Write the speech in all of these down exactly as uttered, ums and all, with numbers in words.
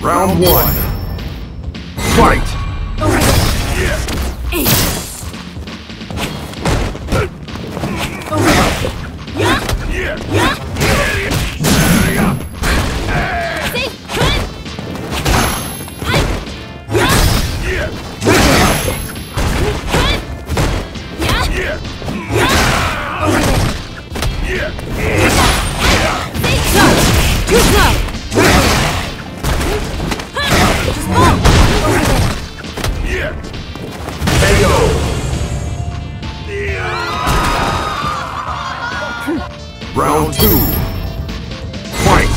Round one. Fight! Too slow! Round two. Fight!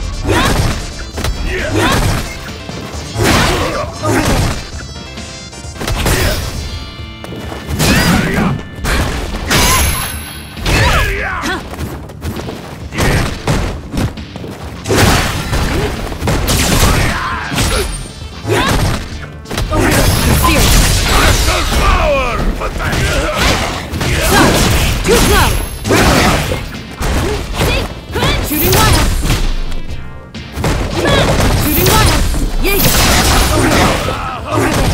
Too slow! Shooting wire! Shooting wire! Jaeger! Over there! Over there!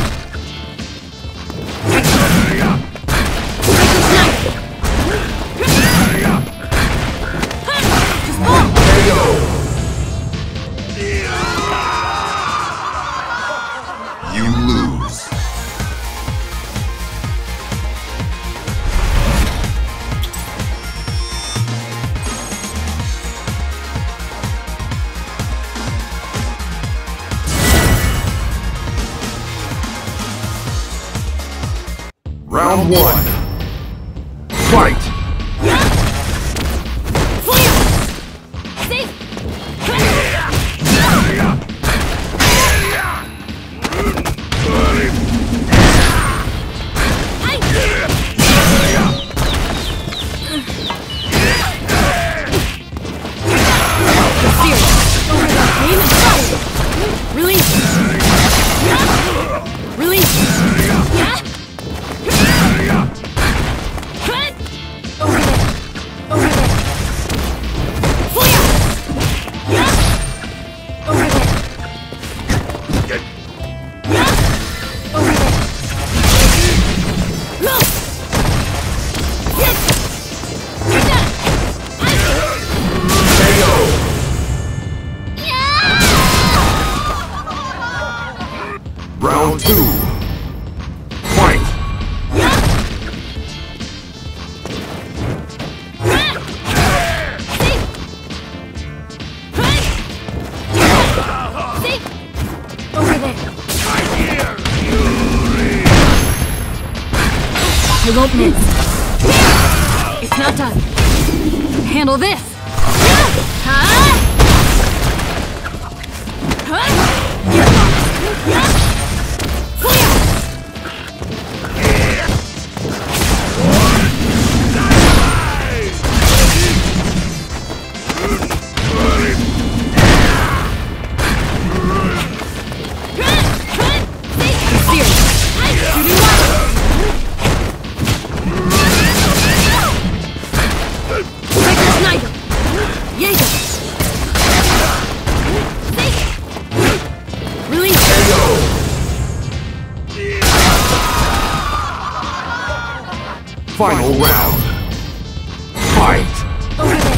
Just fall! You lose. Round one. Fight! Release! Release! Over there! Over there! Fire! Over there! Over there! Look! Yes! You're done! Round two. Fight! Over there! I won't miss. It's not done. Handle this. Huh? Huh? Clear! Final round. Fight! Over there!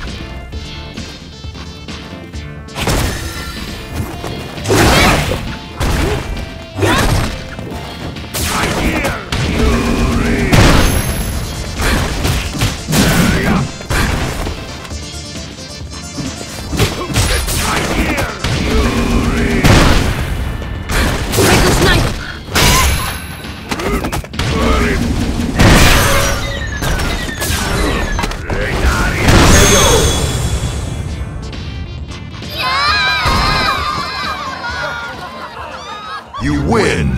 You win!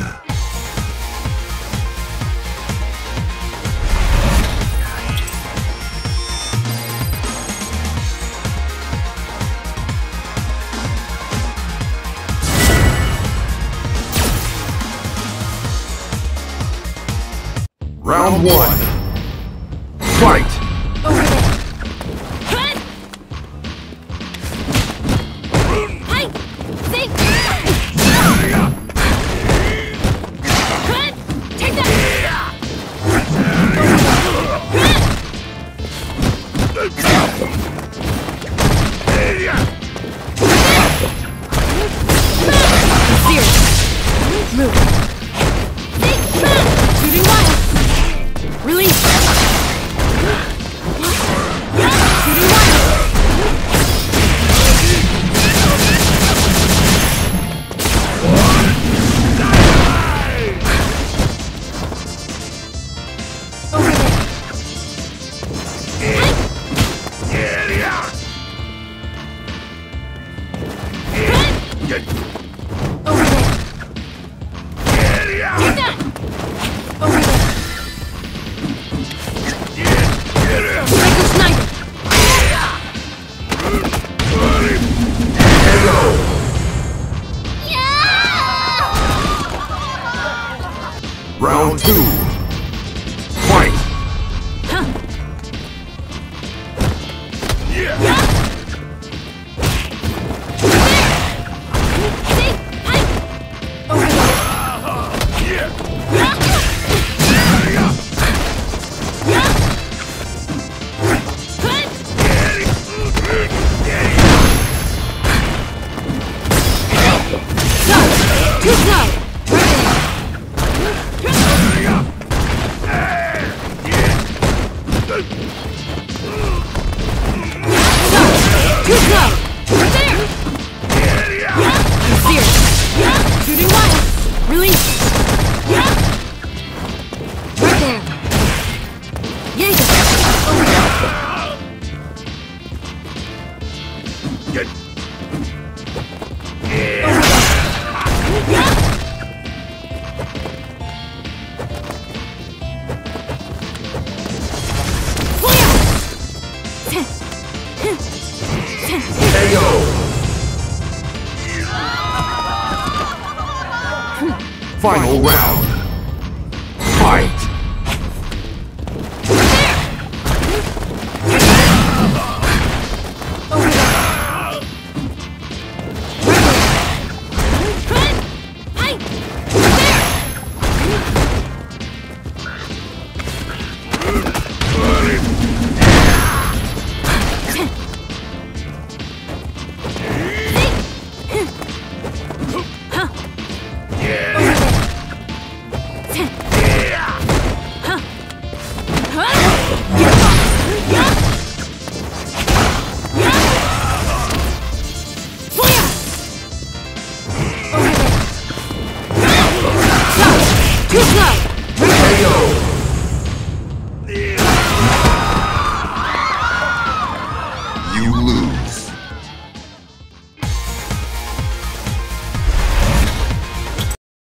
Round one. Fight! Over there! Hey! See? Over there. Take that! Over there. Psycho Sniper! Round two. Fight! Huh. Yeah. Yeah. See? Hi. Over there. Yeah. Yeah. Yeah. Good. Slow. Too slow. Too slow! Right there! Yeah! I'm serious! Yeah! Shooting wide! Release! Yeah! Right there! Jaeger! Over there! Get. Over there! Yeah! Clear! K O. Final round. Fight! Over there! Right there! Good! Hi! There! Too slow! K O. You lose.